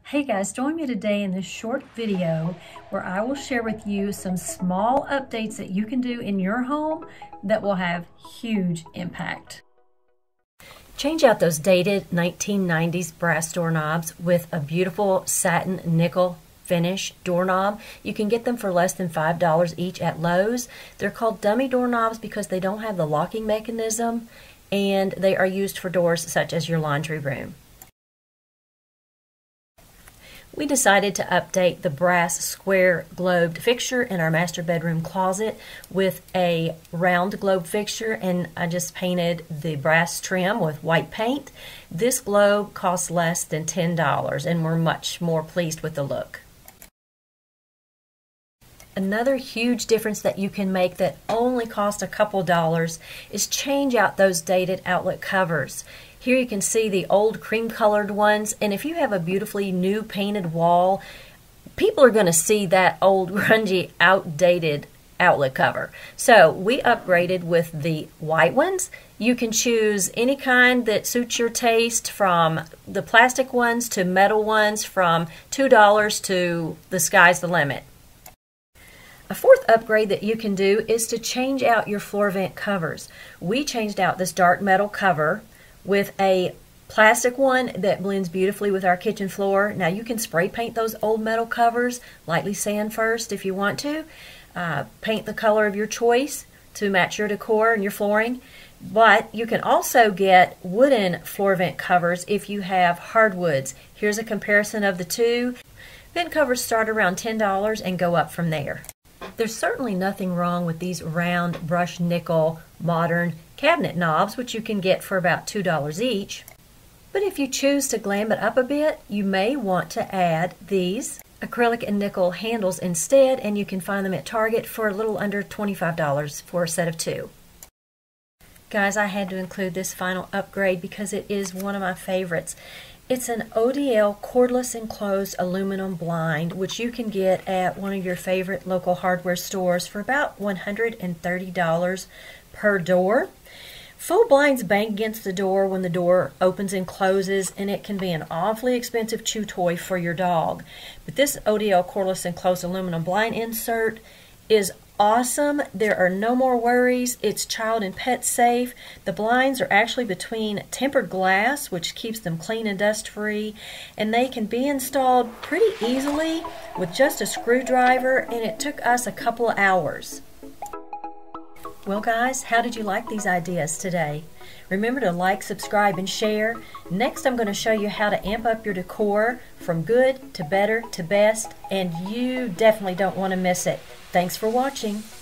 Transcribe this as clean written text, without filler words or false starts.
Hey guys, join me today in this short video where I will share with you some small updates that you can do in your home that will have huge impact. Change out those dated 1990s brass doorknobs with a beautiful satin nickel finish doorknob. You can get them for less than $5 each at Lowe's. They're called dummy doorknobs because they don't have the locking mechanism, and they are used for doors such as your laundry room. We decided to update the brass square globed fixture in our master bedroom closet with a round globe fixture, and I just painted the brass trim with white paint. This globe costs less than $10 and we're much more pleased with the look. Another huge difference that you can make that only cost a couple dollars is change out those dated outlet covers. Here you can see the old cream colored ones, and if you have a beautifully new painted wall, people are going to see that old grungy outdated outlet cover. So we upgraded with the white ones. You can choose any kind that suits your taste, from the plastic ones to metal ones, from $2 to the sky's the limit. A fourth upgrade that you can do is to change out your floor vent covers. We changed out this dark metal cover with a plastic one that blends beautifully with our kitchen floor. Now you can spray paint those old metal covers, lightly sand first if you want to. Paint the color of your choice to match your decor and your flooring. But you can also get wooden floor vent covers if you have hardwoods. Here's a comparison of the two. Vent covers start around $10 and go up from there. There's certainly nothing wrong with these round brushed nickel modern cabinet knobs, which you can get for about $2 each. But if you choose to glam it up a bit, you may want to add these acrylic and nickel handles instead, and you can find them at Target for a little under $25 for a set of two. Guys, I had to include this final upgrade because it is one of my favorites. It's an ODL cordless enclosed aluminum blind, which you can get at one of your favorite local hardware stores for about $130 per door. Full blinds bang against the door when the door opens and closes, and it can be an awfully expensive chew toy for your dog. But this ODL cordless enclosed aluminum blind insert is awesome. There are no more worries. It's child and pet safe. The blinds are actually between tempered glass, which keeps them clean and dust free, and they can be installed pretty easily with just a screwdriver, and it took us a couple of hours. Well guys, how did you like these ideas today? Remember to like, subscribe, and share. Next I'm going to show you how to amp up your decor from good to better to best, and you definitely don't want to miss it. Thanks for watching.